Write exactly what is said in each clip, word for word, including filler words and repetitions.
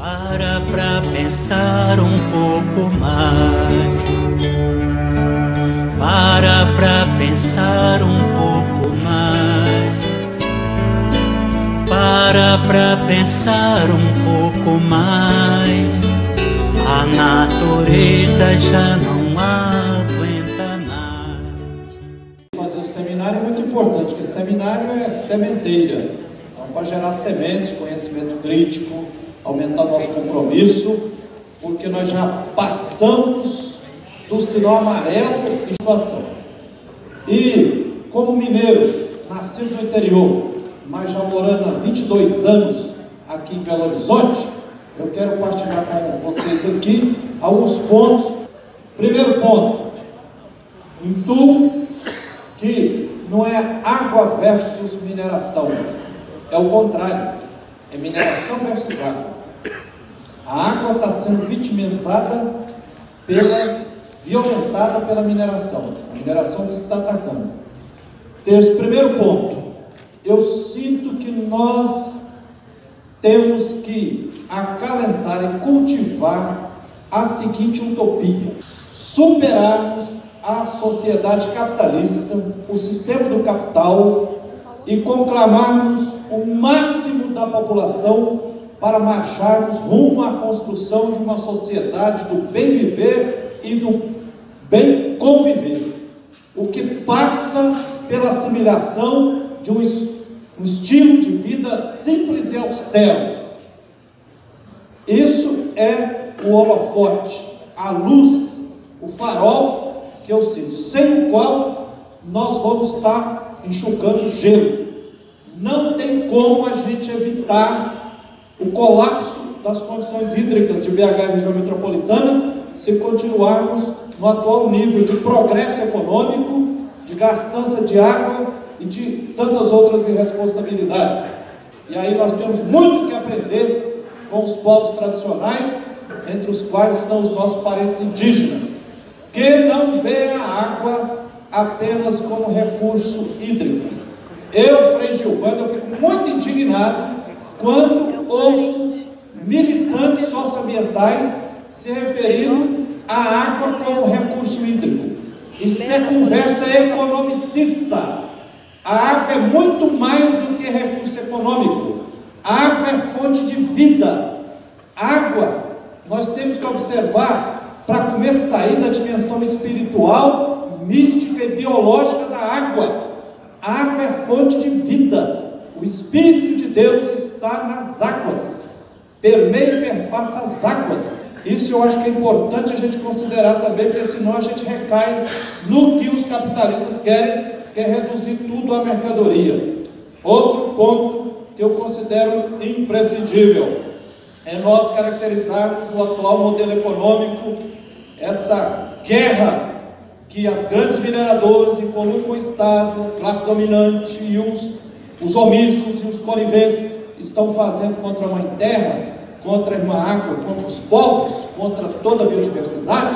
Para pra pensar um pouco mais. Para pra pensar um pouco mais. Para pra pensar um pouco mais. A natureza já não aguenta mais. Fazer o seminário é muito importante, porque seminário é sementeira. Então, para gerar sementes, conhecimento crítico, aumentar nosso compromisso, porque nós já passamos do sinal amarelo em situação. E, como mineiro, nascido no interior, mas já morando há vinte e dois anos aqui em Belo Horizonte, eu quero partilhar com vocês aqui alguns pontos. Primeiro ponto, intuo que não é água versus mineração, é o contrário, é mineração versus água. A água está sendo vitimizada, pela, violentada pela mineração, a mineração que está atacando. Terceiro, primeiro ponto, eu sinto que nós temos que acalentar e cultivar a seguinte utopia: superarmos a sociedade capitalista, o sistema do capital, e conclamarmos o máximo da população para marcharmos rumo à construção de uma sociedade do bem viver e do bem conviver, o que passa pela assimilação de um, um estilo de vida simples e austero. Isso é o holofote, a luz, o farol que eu sinto, sem o qual nós vamos estar enxugando gelo. Não tem como a gente evitar o colapso das condições hídricas de B H e região metropolitana se continuarmos no atual nível de progresso econômico, de gastança de água e de tantas outras irresponsabilidades. E aí nós temos muito que aprender com os povos tradicionais, entre os quais estão os nossos parentes indígenas, que não veem a água apenas como recurso hídrico. Eu, Frei Gilvando, eu fico muito indignado quando ouço militantes socioambientais se referindo à água como recurso hídrico. Isso é conversa economicista. A água é muito mais do que recurso econômico. A água é fonte de vida. Água, nós temos que observar para comer sair da dimensão espiritual, mística e biológica da água. A água é fonte de vida. O Espírito de Deus está nas águas, permeia e perpassa as águas. Isso eu acho que é importante a gente considerar também, porque senão a gente recai no que os capitalistas querem, que é reduzir tudo à mercadoria. Outro ponto que eu considero imprescindível é nós caracterizarmos o atual modelo econômico, essa guerra que as grandes mineradoras, em conluio com o Estado, classe dominante e os, os omissos e os coniventes estão fazendo contra a Mãe Terra, contra a Irmã Água, contra os povos, contra toda a biodiversidade.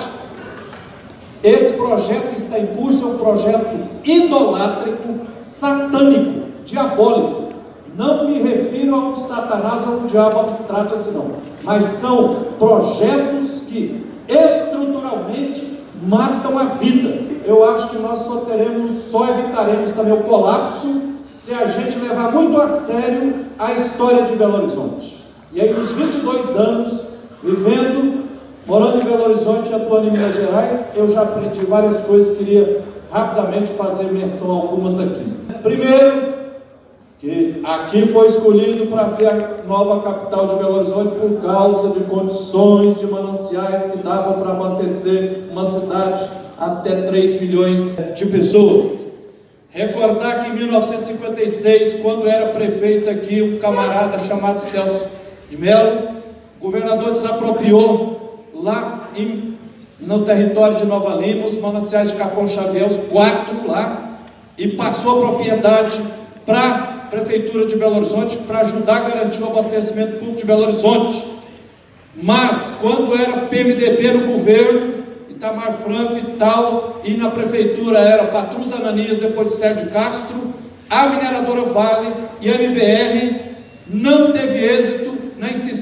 Esse projeto que está em curso é um projeto idolátrico, satânico, diabólico. Não me refiro a um satanás ou a um diabo abstrato assim não, mas são projetos que estruturalmente matam a vida. Eu acho que nós só teremos, só evitaremos também o colapso se a gente levar muito a sério a história de Belo Horizonte. E aí, nos vinte e dois anos, vivendo, morando em Belo Horizonte e atuando em Minas Gerais, eu já aprendi várias coisas, queria rapidamente fazer menção a algumas aqui. Primeiro, que aqui foi escolhido para ser a nova capital de Belo Horizonte por causa de condições de mananciais que davam para abastecer uma cidade até três milhões de pessoas. Recordar que em mil novecentos e cinquenta e seis, quando era prefeito aqui, um camarada chamado Celso de Mello, o governador desapropriou lá em, no território de Nova Lima, os mananciais de Capão Xavier, os quatro lá, e passou a propriedade para a Prefeitura de Belo Horizonte para ajudar a garantir o abastecimento público de Belo Horizonte. Mas, quando era P M D B no governo, Itamar Franco e tal, e na Prefeitura era Patrus Ananias, depois de Sérgio Castro, a mineradora Vale e a M B R não teve êxito na insistência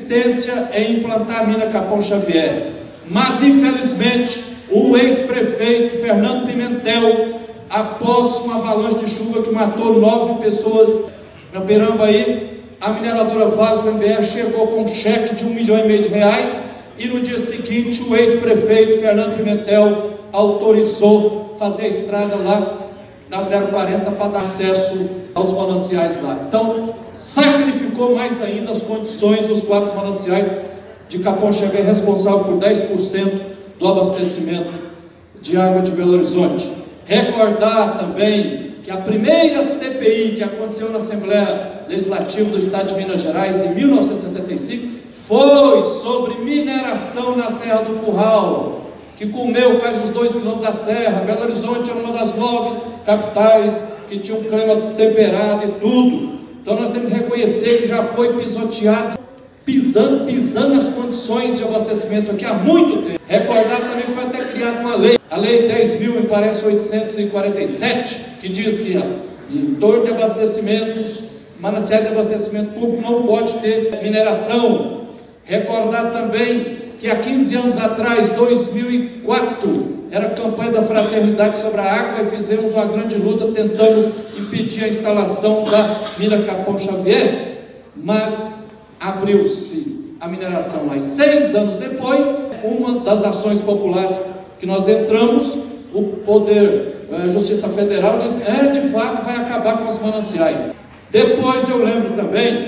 insistência em implantar a mina Capão Xavier, mas infelizmente o ex-prefeito Fernando Pimentel, após uma avalanche de chuva que matou nove pessoas na Pirambaí, a mineradora Vale do M B R chegou com um cheque de um milhão e meio de reais, e no dia seguinte o ex-prefeito Fernando Pimentel autorizou fazer a estrada lá na zero quarenta para dar acesso aos mananciais lá. Então, sacrificou mais ainda as condições dos quatro mananciais de Capão Xavier, responsável por dez por cento do abastecimento de água de Belo Horizonte. Recordar também que a primeira C P I que aconteceu na Assembleia Legislativa do Estado de Minas Gerais em mil novecentos e setenta e cinco foi sobre mineração na Serra do Curral, que comeu quase os dois quilômetros da serra. Belo Horizonte é uma das nove capitais que tinha um clima temperado e tudo. Então nós temos que reconhecer que já foi pisoteado, pisando, pisando nas condições de abastecimento aqui há muito tempo. Recordar também que foi até criada uma lei, a lei dez mil, me parece, oitocentos e quarenta e sete, que diz que em torno de abastecimentos, mananciais de abastecimento público não pode ter mineração. Recordar também que há quinze anos atrás, dois mil e quatro, era a campanha da fraternidade sobre a água, e fizemos uma grande luta tentando impedir a instalação da mina Capão Xavier, mas abriu-se a mineração lá. E seis anos depois, uma das ações populares que nós entramos, o Poder, a Justiça Federal disse, é, de fato vai acabar com os mananciais. Depois eu lembro também,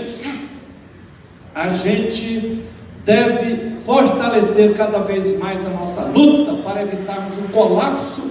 a gente deve fortalecer cada vez mais a nossa luta para evitarmos um colapso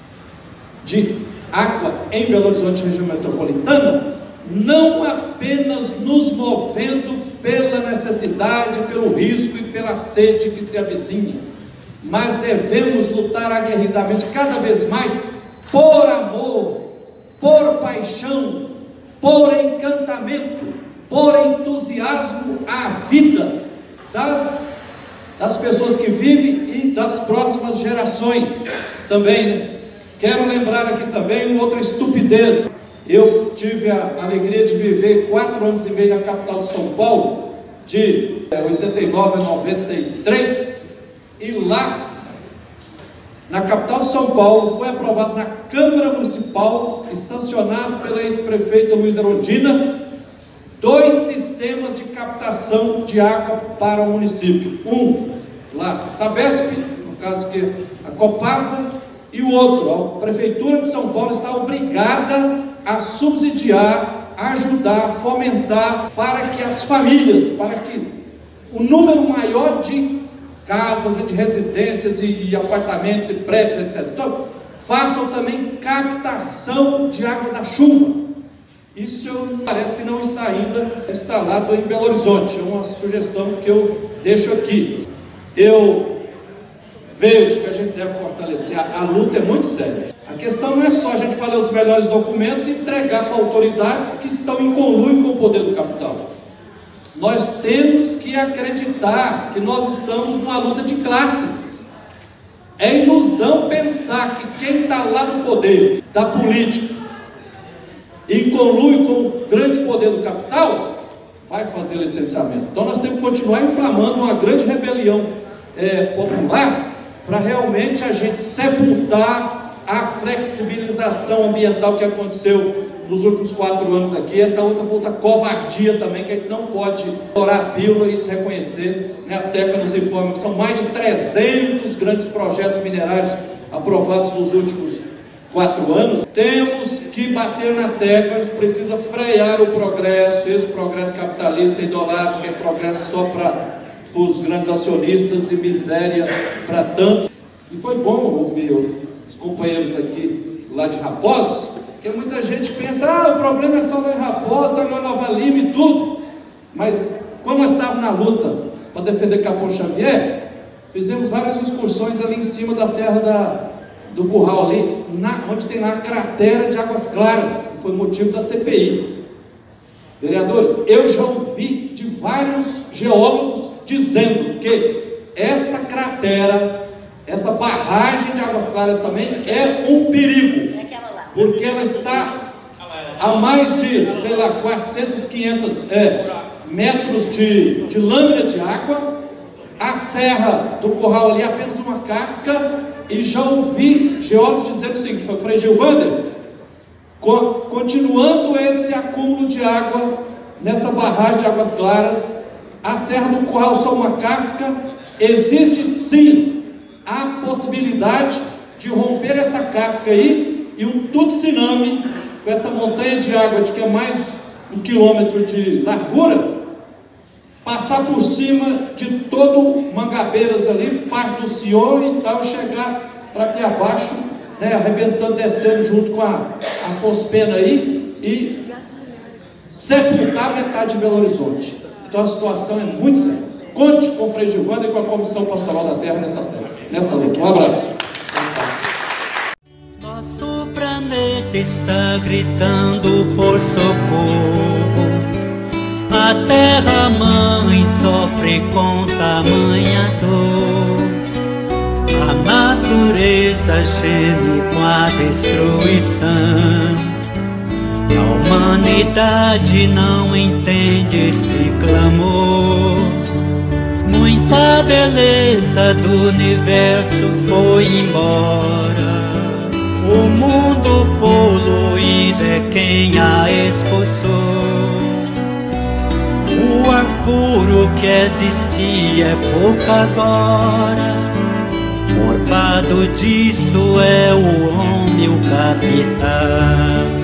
de água em Belo Horizonte, região metropolitana, não apenas nos movendo pela necessidade, pelo risco e pela sede que se avizinha, mas devemos lutar aguerridamente cada vez mais por amor, por paixão, por encantamento, por entusiasmo à vida das, das pessoas que vivem e das próximas gerações também, né? Quero lembrar aqui também uma outra estupidez. Eu tive a alegria de viver quatro anos e meio na capital de São Paulo, de oitenta e nove a noventa e três, e lá na capital de São Paulo foi aprovado na Câmara Municipal e sancionado pela ex-prefeita Luiza Erundina dois sistemas de captação de água para o município. Um lá, Sabesp, no caso que é a Copasa, e o outro, a Prefeitura de São Paulo está obrigada a subsidiar, ajudar, fomentar para que as famílias, para que o número maior de casas e de residências e, e apartamentos e prédios, etcétera, então, façam também captação de água da chuva. Isso eu, parece que não está ainda instalado em Belo Horizonte. É uma sugestão que eu deixo aqui. Eu vejo que a gente deve fortalecer, a, a luta é muito séria. A questão não é só a gente fazer os melhores documentos e entregar para autoridades que estão em conluio com o poder do capital. Nós temos que acreditar que nós estamos numa luta de classes. É ilusão pensar que quem está lá no poder da política, em conluio com o grande poder do capital, vai fazer licenciamento. Então nós temos que continuar inflamando uma grande rebelião é, popular, para realmente a gente sepultar a flexibilização ambiental que aconteceu nos últimos quatro anos aqui. Essa outra outra covardia também, que a gente não pode orar a pílula e se reconhecer, né? A Teca nos informa que são mais de trezentos grandes projetos minerários aprovados nos últimos quatro anos. Temos que bater na tecla, a gente precisa frear o progresso, esse progresso capitalista idolatra, que é progresso só para os grandes acionistas e miséria para tanto. E foi bom ouvir os companheiros aqui lá de Raposo, porque muita gente pensa, ah, o problema é só lá em Raposo, só em Nova Lima e tudo. Mas quando nós estávamos na luta para defender Capão Xavier, fizemos várias excursões ali em cima da Serra da, do Curral, ali, na, onde tem lá a cratera de Águas Claras, que foi motivo da C P I. Vereadores, eu já ouvi de vários geólogos dizendo que essa cratera, essa barragem de Águas Claras também é um perigo, porque ela está a mais de, sei lá, quatrocentos, quinhentos é, metros de, de lâmina de água. A serra do curral ali é apenas uma casca. E já ouvi geólogos dizendo o seguinte: foi Frei Gilvander, co continuando esse acúmulo de água nessa barragem de Águas Claras, a serra do curral só uma casca, existe sim a possibilidade de romper essa casca aí e um tsunami com essa montanha de água de que é mais um quilômetro de largura, passar por cima de todo Mangabeiras ali, parte do Senhor, e tal, chegar para aqui abaixo, né, arrebentando, descendo junto com a, a Fospena aí, e sepultar metade de Belo Horizonte. Então a situação é muito séria. Conte com o Frei Gilvander e com a Comissão Pastoral da Terra nessa, nessa luta. Um abraço. Nosso planeta está gritando por socorro. A terra mãe sofre com tamanha dor. A natureza geme com a destruição. A humanidade não entende este clamor. Muita beleza do universo foi embora. O mundo poluído é quem a expulsou. O ar puro que existia é pouco agora. Culpado disso é o homem, o capitão.